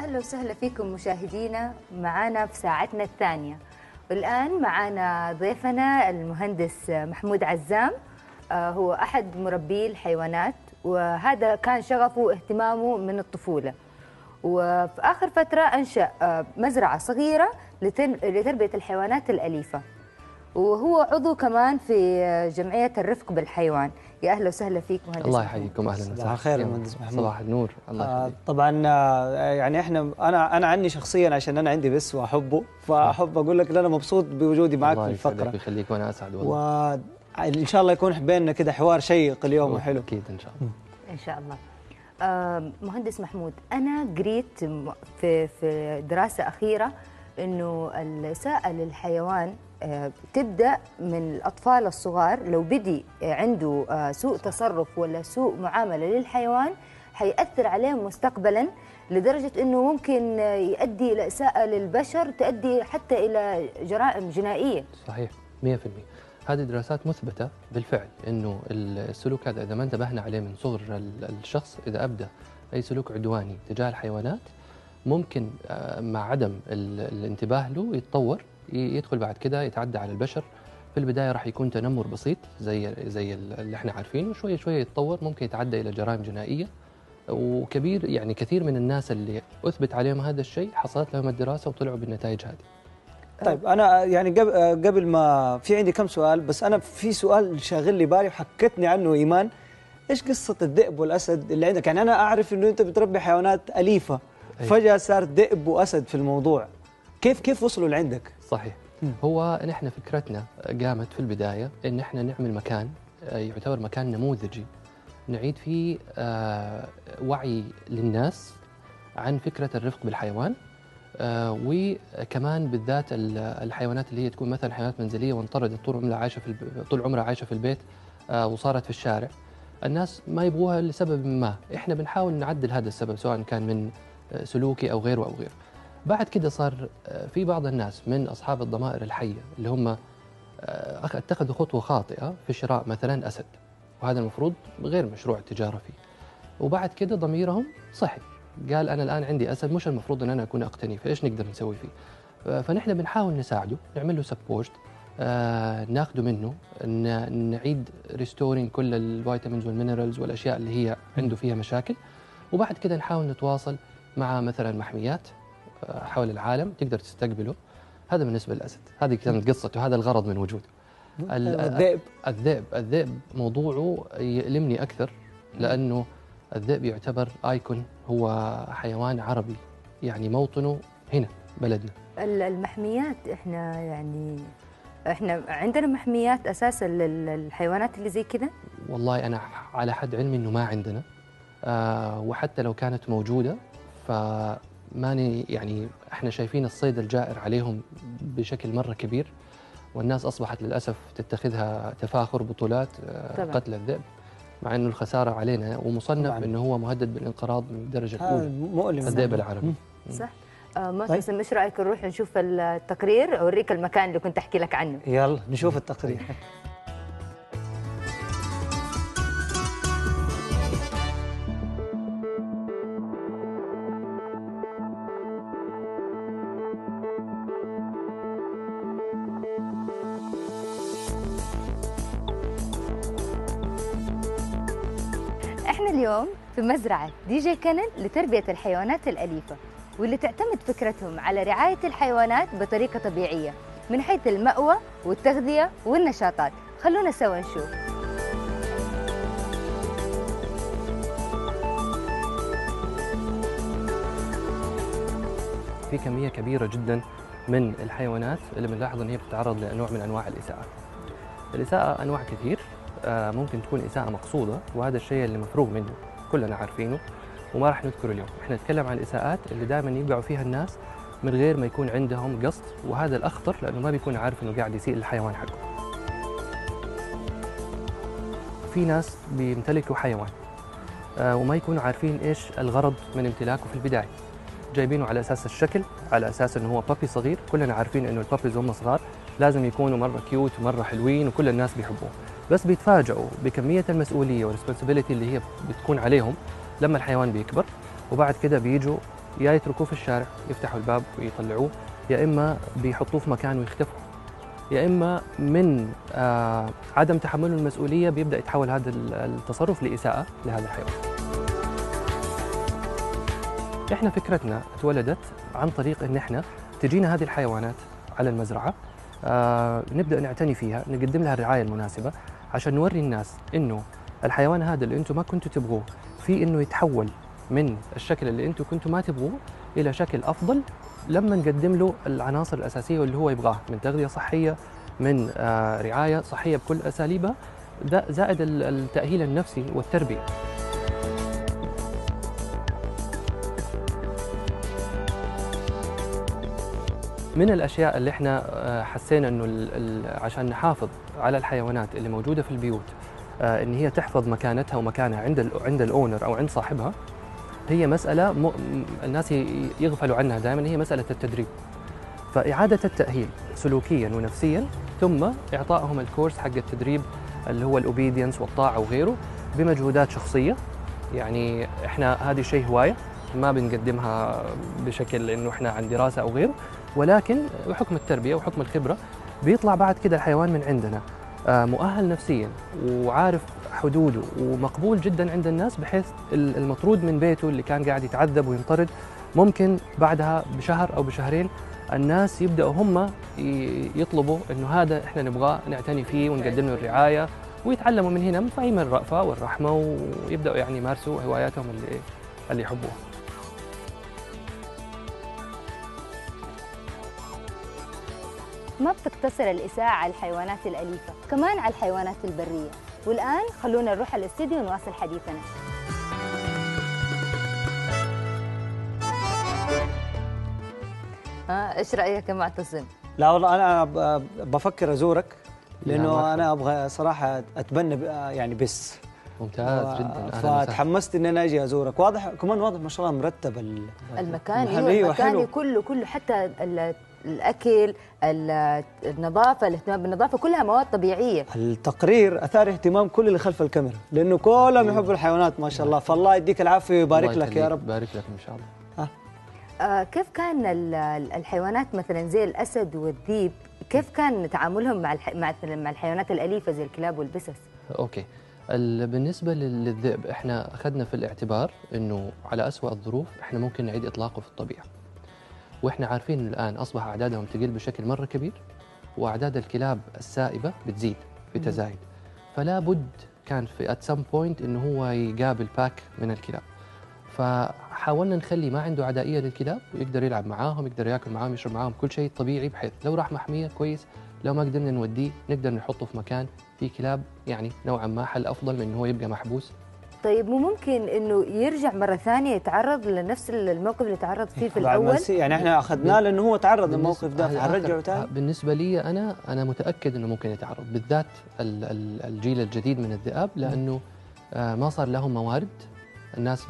أهلا وسهلا فيكم مشاهدينا معنا في ساعتنا الثانية. والآن معنا ضيفنا المهندس محمود عزام، هو أحد مربي الحيوانات، وهذا كان شغفه واهتمامه من الطفولة. وفي آخر فترة أنشأ مزرعة صغيرة لتربية الحيوانات الأليفة، وهو عضو كمان في جمعية الرفق بالحيوان. يا أهلا وسهلا فيك مهندس. الله يحييكم، أهلا وسهلا. صباح الخير مهندس محمود. صباح النور. الله يخليك. طبعا يعني انا عني شخصيا عشان انا عندي بس واحبه، فاحب اقول لك ان انا مبسوط بوجودي معك في الفقره. الله يخليك وانا اسعد والله. وان شاء الله يكون بيننا كده حوار شيق اليوم وحلو. اكيد ان شاء الله. ان شاء الله. مهندس محمود، انا قريت في دراسه اخيره انه الإساءة للحيوان تبدأ من الأطفال الصغار. لو بدي عنده سوء تصرف ولا سوء معاملة للحيوان حيأثر عليه مستقبلا، لدرجة أنه ممكن يؤدي إلى إساءة للبشر تؤدي حتى إلى جرائم جنائية. صحيح 100%. هذه دراسات مثبتة بالفعل أنه السلوك هذا إذا ما انتبهنا عليه من صغر الشخص، إذا أبدأ أي سلوك عدواني تجاه الحيوانات ممكن مع عدم الانتباه له يتطور، يدخل بعد كده يتعدى على البشر. في البداية راح يكون تنمر بسيط زي اللي احنا عارفينه، شوية شوية يتطور، ممكن يتعدى إلى جرائم جنائية. وكبير يعني كثير من الناس اللي أثبت عليهم هذا الشيء حصلت لهم الدراسة وطلعوا بالنتائج هذه. طيب أنا يعني قبل ما في عندي كم سؤال، بس أنا في سؤال شاغل لي بالي وحكتني عنه إيمان. إيش قصة الذئب والأسد اللي عندك؟ يعني أنا أعرف إنه أنت بتربي حيوانات أليفة، فجأة صار ذئب وأسد في الموضوع. كيف وصلوا لعندك؟ صحيح. هو نحن فكرتنا قامت في البداية إن احنا نعمل مكان يعتبر مكان نموذجي نعيد فيه وعي للناس عن فكرة الرفق بالحيوان، وكمان بالذات الحيوانات اللي هي تكون مثلا حيوانات منزلية وانطردت طول عمرها عايشة في البيت وصارت في الشارع. الناس ما يبغوها لسبب ما، احنا بنحاول نعدل هذا السبب سواء كان من سلوكي أو غيره أو غيره. بعد كده صار في بعض الناس من أصحاب الضمائر الحية اللي هم اتخذوا خطوة خاطئة في شراء مثلا أسد، وهذا المفروض غير مشروع التجارة فيه. وبعد كده ضميرهم صحي، قال أنا الآن عندي أسد مش المفروض أن أنا أكون أقتني، فإيش نقدر نسوي فيه؟ فنحن بنحاول نساعده، نعمل له سبورت، ناخده منه، نعيد ريستورين كل الفيتامينز والمينرالز والأشياء اللي هي عنده فيها مشاكل. وبعد كده نحاول نتواصل مع مثلا محميات حول العالم تقدر تستقبله. هذا بالنسبة للأسد، هذه كانت قصته، هذا الغرض من وجوده. الذئب موضوعه يؤلمني أكثر، لأنه الذئب يعتبر آيكون، هو حيوان عربي يعني موطنه هنا بلدنا. المحميات احنا عندنا محميات أساسا للحيوانات اللي زي كذا؟ والله أنا على حد علمي إنه ما عندنا، وحتى لو كانت موجودة فماني يعني احنا شايفين الصيد الجائر عليهم بشكل مرة كبير، والناس أصبحت للأسف تتخذها تفاخر بطولات قتل الذئب، مع إنه الخسارة علينا ومصنف إنه هو مهدد بالانقراض من الدرجة الأولى. مؤلم الذئب العربي. صح. معتصم، ايش رايك نروح نشوف التقرير، اوريك المكان اللي كنت احكي لك عنه؟ يلا نشوف التقرير. احنا اليوم في مزرعة دي جي كنن لتربية الحيوانات الأليفة، واللي تعتمد فكرتهم على رعاية الحيوانات بطريقة طبيعية من حيث المأوى والتغذية والنشاطات. خلونا سوا نشوف. في كمية كبيرة جدا من الحيوانات اللي بنلاحظ ان هي بتتعرض لنوع من انواع الإساءة. الإساءة انواع كثير، ممكن تكون إساءة مقصودة، وهذا الشيء اللي مفروغ منه كلنا عارفينه وما راح نذكره اليوم. احنا نتكلم عن الإساءات اللي دائما يقعوا فيها الناس من غير ما يكون عندهم قصد، وهذا الأخطر لأنه ما بيكون عارف إنه قاعد يسيء للحيوان حقه. في ناس بيمتلكوا حيوان وما يكونوا عارفين إيش الغرض من امتلاكه في البداية، جايبينه على أساس الشكل، على أساس إنه هو بابي صغير. كلنا عارفين إنه البابيز وهم صغار لازم يكونوا مرة كيوت ومرة حلوين وكل الناس بيحبوه، بس بيتفاجئوا بكمية المسؤولية والريسبونسبيلتي اللي هي بتكون عليهم لما الحيوان بيكبر، وبعد كده بيجوا يا يتركوه في الشارع يفتحوا الباب ويطلعوه، يا اما بيحطوه في مكان ويختفوا، يا اما من عدم تحمل المسؤوليه بيبدا يتحول هذا التصرف لاساءه لهذا الحيوان. احنا فكرتنا اتولدت عن طريق ان احنا تجينا هذه الحيوانات على المزرعه، نبدا نعتني فيها، نقدم لها الرعايه المناسبه عشان نوري الناس انه الحيوان هذا اللي انتم ما كنتوا تبغوه في انه يتحول من الشكل اللي انتم كنتوا ما تبغوه الى شكل افضل لما نقدم له العناصر الاساسيه اللي هو يبغاها من تغذيه صحيه، من رعايه صحيه بكل اساليبها، زائد التاهيل النفسي والتربيه. من الاشياء اللي احنا حسينا انه عشان نحافظ على الحيوانات اللي موجوده في البيوت ان هي تحفظ مكانتها ومكانها عند الاونر او عند صاحبها، هي مساله الناس يغفلوا عنها دائما، هي مساله التدريب. فاعاده التاهيل سلوكيا ونفسيا، ثم اعطائهم الكورس حق التدريب اللي هو الاوبيدينس والطاعه وغيره بمجهودات شخصيه. يعني احنا هذه شيء هوايه ما بنقدمها بشكل انه احنا عن دراسه او غيره، ولكن بحكم التربيه وحكم الخبره بيطلع بعد كده الحيوان من عندنا مؤهل نفسيا وعارف حدوده ومقبول جدا عند الناس، بحيث المطرود من بيته اللي كان قاعد يتعذب وينطرد ممكن بعدها بشهر او بشهرين الناس يبداوا هم يطلبوا انه هذا احنا نبغاه نعتني فيه ونقدم له الرعايه، ويتعلموا من هنا مفاهيم الرأفه والرحمه، ويبداوا يعني يمارسوا هواياتهم اللي يحبوها. ما بتقتصر الإساءة على الحيوانات الأليفة، كمان على الحيوانات البرية. والآن خلونا نروح على الاستديو ونواصل حديثنا. ايش رأيك يا معتصم؟ لا والله انا بفكر ازورك، لانه انا ابغى صراحه اتبنى يعني بس. ممتاز جدا. فتحمست ان انا اجي ازورك. واضح كمان، واضح ما شاء الله مرتب المكان. المكان كله حتى الاكل، النظافه، الاهتمام بالنظافه، كلها مواد طبيعيه. التقرير اثار اهتمام كل اللي خلف الكاميرا، لانه كلهم يحبوا الحيوانات ما شاء الله. فالله يديك العافيه ويبارك لك يا رب. يبارك لك ان شاء الله. كيف كان الحيوانات مثلا زي الاسد والذيب، كيف كان تعاملهم مع الحيوانات الاليفه زي الكلاب والبسس؟ اوكي، بالنسبه للذئب احنا اخذنا في الاعتبار انه على اسوأ الظروف احنا ممكن نعيد اطلاقه في الطبيعه، واحنا عارفين الان اصبح اعدادهم تقل بشكل مره كبير، واعداد الكلاب السائبه بتزيد بتزايد، فلا بد كان في ات سم بوينت انه هو يقابل باك من الكلاب. فحاولنا نخلي ما عنده عدائيه للكلاب، ويقدر يلعب معاهم، يقدر ياكل معاهم، يشرب معاهم، كل شيء طبيعي، بحيث لو راح محميه كويس، لو ما قدرنا نوديه نقدر نحطه في مكان فيه كلاب، يعني نوعا ما حل افضل من انه هو يبقى محبوس. طيب مو ممكن انه يرجع مره ثانيه يتعرض لنفس الموقف اللي تعرض فيه في الاول؟ يعني احنا اخذناه لانه هو تعرض للموقف ده، فحنرجعه ثاني؟ بالنسبه لي انا متاكد انه ممكن يتعرض، بالذات الجيل الجديد من الذئاب، لانه ما صار لهم موارد، الناس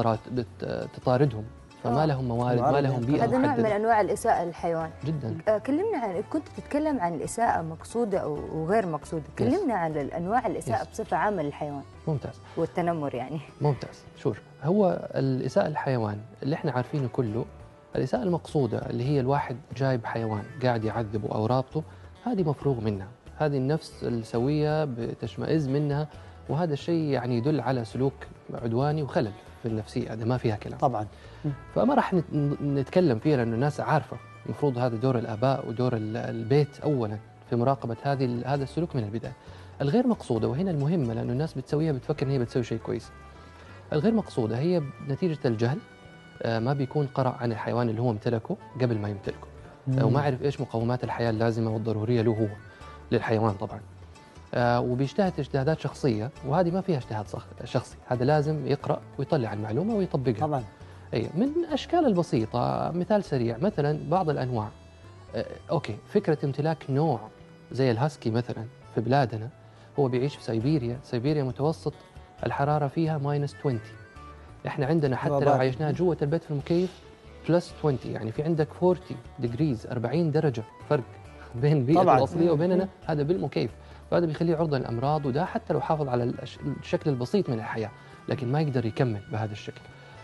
بتطاردهم، فما لهم موارد، ما لهم بيئه محدده. هذا نوع من انواع الاساءه للحيوان جدا. كلمنا عن، كنت تتكلم عن الاساءه مقصوده وغير مقصوده، كلمنا عن انواع الاساءه بصفه عامه للحيوان. ممتاز. والتنمر يعني. ممتاز. شوف، هو الاساءه للحيوان اللي احنا عارفينه كله، الاساءه المقصوده اللي هي الواحد جايب حيوان قاعد يعذبه او رابطه، هذه مفروغ منها، هذه النفس السويه بتشمئز منها، وهذا الشيء يعني يدل على سلوك عدواني وخلل في النفسيه، هذا ما فيها كلام طبعا. فما راح نتكلم فيها، لانه الناس عارفه. المفروض هذا دور الاباء ودور البيت اولا في مراقبه هذا السلوك من البدايه. الغير مقصوده، وهنا المهمه، لانه الناس بتسويها بتفكر ان هي بتسوي شيء كويس. الغير مقصوده هي نتيجه الجهل، ما بيكون قرأ عن الحيوان اللي هو امتلكه قبل ما يمتلكه، وما عرف ايش مقومات الحياه اللازمه والضروريه له هو، للحيوان طبعا. وبيجتهد اجتهادات شخصيه، وهذه ما فيها اجتهاد شخصي، هذا لازم يقرأ ويطلع المعلومه ويطبقها طبعا. اي من الاشكال البسيطه، مثال سريع، مثلا بعض الانواع، اوكي، فكره امتلاك نوع زي الهاسكي مثلا في بلادنا، هو بيعيش في سيبيريا متوسط الحراره فيها -20. احنا عندنا حتى لو عايشناها جوه البيت في المكيف +20، يعني في عندك 40 ديجريز، 40 درجه فرق بين البيئه الاصليه وبيننا، هذا بالمكيف. فهذا بيخليه عرضه للامراض، وده حتى لو حافظ على الشكل البسيط من الحياه، لكن ما يقدر يكمل بهذا الشكل.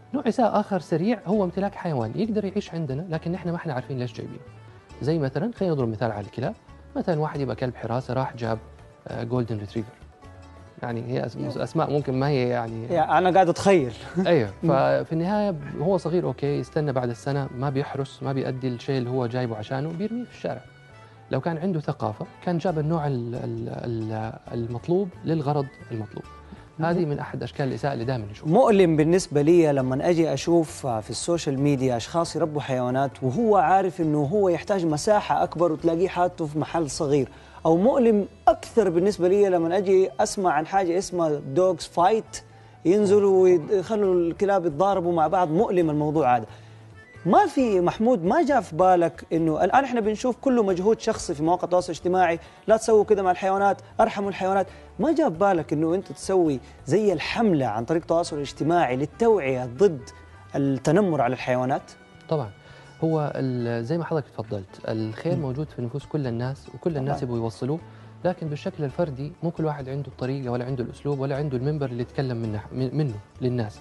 نوع إساءة آخر سريع هو امتلاك حيوان يقدر يعيش عندنا لكن إحنا ما إحنا عارفين ليش جايبينه. زي مثلا خلينا نضرب مثال على الكلاب، مثلا واحد يبقى كلب حراسة راح جاب جولدن ريتريفر، يعني هي أسماء ممكن ما هي يعني أنا قاعد أتخيل. أيوه، ففي النهاية هو صغير أوكي، يستنى بعد السنة ما بيحرس، ما بيأدي الشيء اللي هو جايبه عشانه، بيرميه في الشارع. لو كان عنده ثقافة كان جاب النوع المطلوب للغرض المطلوب. هذه من أحد أشكال الإساءة اللي دائما نشوفها. مؤلم بالنسبة لي لما أجي أشوف في السوشيال ميديا أشخاص يربوا حيوانات وهو عارف أنه هو يحتاج مساحة أكبر وتلاقيه حاطه في محل صغير. أو مؤلم أكثر بالنسبة لي لما أجي أسمع عن حاجة اسمها دوغز فايت، ينزلوا ويخلوا الكلاب يتضاربوا مع بعض. مؤلم الموضوع هذا. ما في محمود، ما جاء في بالك انه الان احنا بنشوف كله مجهود شخصي في مواقع التواصل الاجتماعي، لا تسووا كذا مع الحيوانات، ارحموا الحيوانات، ما جاء في بالك انه انت تسوي زي الحمله عن طريق التواصل الاجتماعي للتوعيه ضد التنمر على الحيوانات؟ طبعا هو زي ما حضرتك تفضلت، الخير موجود في نفوس كل الناس وكل الناس يبغوا يوصلوه، لكن بالشكل الفردي مو كل واحد عنده الطريقه ولا عنده الاسلوب ولا عنده المنبر اللي يتكلم منه للناس.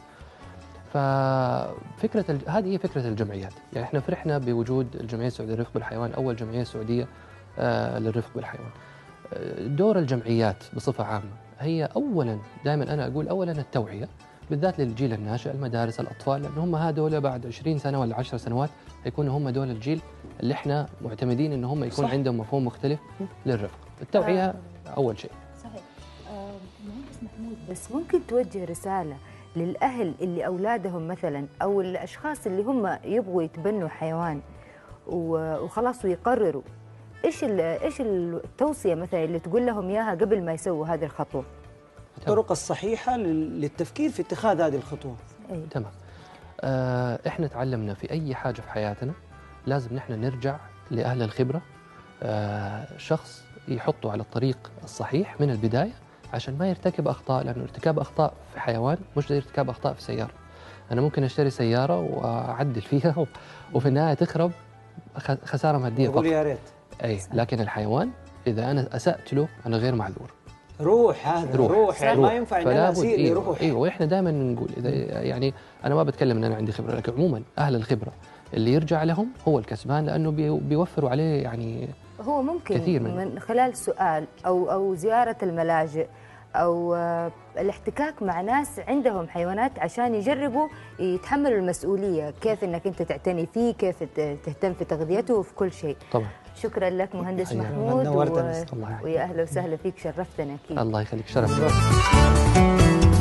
هذه هي فكرة الجمعيات. يعني احنا فرحنا بوجود الجمعية السعودية للرفق بالحيوان، أول جمعية سعودية للرفق بالحيوان. دور الجمعيات بصفة عامة هي أولا، دائما أنا أقول أولا التوعية، بالذات للجيل الناشئ، المدارس، الأطفال، لأن هم هذول بعد 20 سنة ولا 10 سنوات يكونوا هم دول الجيل اللي احنا معتمدين إن هم يكون عندهم مفهوم مختلف للرفق. التوعية أول شيء. صحيح. مهندس محمود، بس ممكن توجه رسالة للأهل اللي أولادهم مثلا أو الأشخاص اللي هم يبغوا يتبنوا حيوان وخلاص ويقرروا، إيش التوصية مثلا اللي تقول لهم إياها قبل ما يسووا هذه الخطوة؟ الطرق الصحيحة للتفكير في اتخاذ هذه الخطوة. تمام. إحنا تعلمنا في أي حاجة في حياتنا لازم نحن نرجع لأهل الخبرة، شخص يحطه على الطريق الصحيح من البداية عشان ما يرتكب أخطاء، لأنه ارتكاب أخطاء في حيوان مش زي ارتكاب أخطاء في سيارة. أنا ممكن أشتري سيارة وأعدل فيها وفي النهاية تخرب، خسارة مادية فقط. يا ريت. أي، لكن الحيوان إذا أنا أسأت له أنا غير معذور. روح، هذا روح يعني ما ينفع إن أنا أسيء لروح. أيوه، وإحنا دائما نقول إذا يعني أنا ما بتكلم إن أنا عندي خبرة، لكن عموما أهل الخبرة اللي يرجع لهم هو الكسبان، لأنه بيوفروا عليه يعني هو ممكن كثير من خلال سؤال أو زيارة الملاجئ أو الاحتكاك مع ناس عندهم حيوانات عشان يجربوا يتحملوا المسؤولية، كيف أنك أنت تعتني فيه، كيف تهتم في تغذيته وفي كل شيء. طبعا. شكرا لك مهندس محمود، نورتنا. ويا أهلا وسهلا فيك، شرفتنا أكيد. الله يخليك، شرف.